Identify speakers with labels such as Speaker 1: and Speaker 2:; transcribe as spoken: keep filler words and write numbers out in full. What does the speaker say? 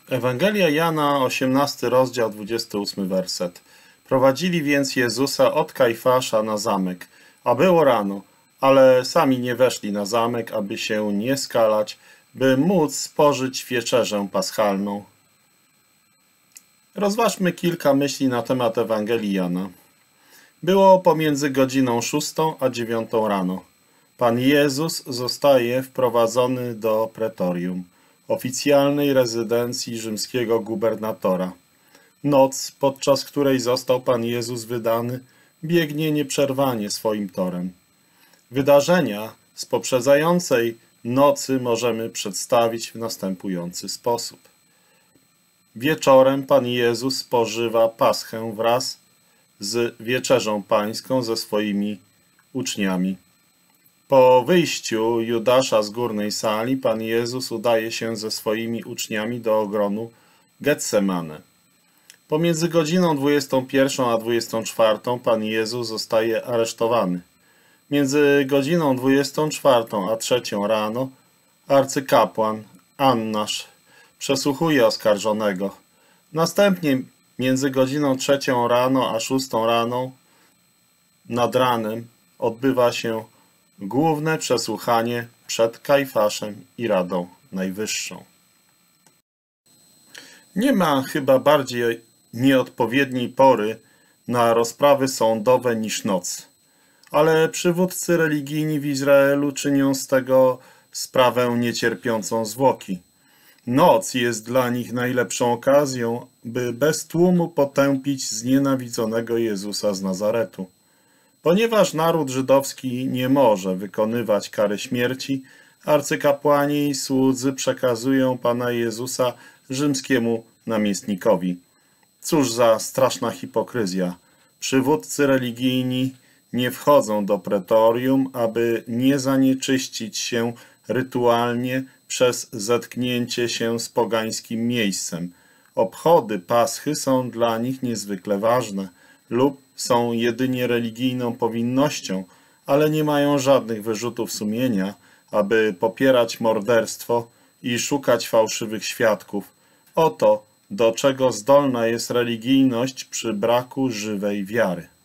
Speaker 1: Ewangelia Jana, osiemnasty rozdział, dwudziesty ósmy werset. Prowadzili więc Jezusa od Kajfasza na zamek, a było rano, ale sami nie weszli na zamek, aby się nie skalać, by móc spożyć wieczerzę paschalną. Rozważmy kilka myśli na temat Ewangelii Jana. Było pomiędzy godziną szóstą a dziewiątą rano. Pan Jezus zostaje wprowadzony do pretorium, oficjalnej rezydencji rzymskiego gubernatora. Noc, podczas której został Pan Jezus wydany, biegnie nieprzerwanie swoim torem. Wydarzenia z poprzedzającej nocy możemy przedstawić w następujący sposób. Wieczorem Pan Jezus spożywa paschę wraz z wieczerzą pańską ze swoimi uczniami. Po wyjściu Judasza z górnej sali Pan Jezus udaje się ze swoimi uczniami do ogródu Getsemane. Pomiędzy godziną dwudziestą pierwszą a dwudziestą czwartą Pan Jezus zostaje aresztowany. Między godziną dwudziestą czwartą a trzecią rano arcykapłan Annasz przesłuchuje oskarżonego. Następnie między godziną trzecią rano a szóstą rano nad ranem odbywa się główne przesłuchanie przed Kajfaszem i Radą Najwyższą. Nie ma chyba bardziej nieodpowiedniej pory na rozprawy sądowe niż noc, ale przywódcy religijni w Izraelu czynią z tego sprawę niecierpiącą zwłoki. Noc jest dla nich najlepszą okazją, by bez tłumu potępić znienawidzonego Jezusa z Nazaretu. Ponieważ naród żydowski nie może wykonywać kary śmierci, arcykapłani i słudzy przekazują Pana Jezusa rzymskiemu namiestnikowi. Cóż za straszna hipokryzja. Przywódcy religijni nie wchodzą do pretorium, aby nie zanieczyścić się rytualnie przez zetknięcie się z pogańskim miejscem. Obchody Paschy są dla nich niezwykle ważne lub są jedynie religijną powinnością, ale nie mają żadnych wyrzutów sumienia, aby popierać morderstwo i szukać fałszywych świadków. Oto, do czego zdolna jest religijność przy braku żywej wiary.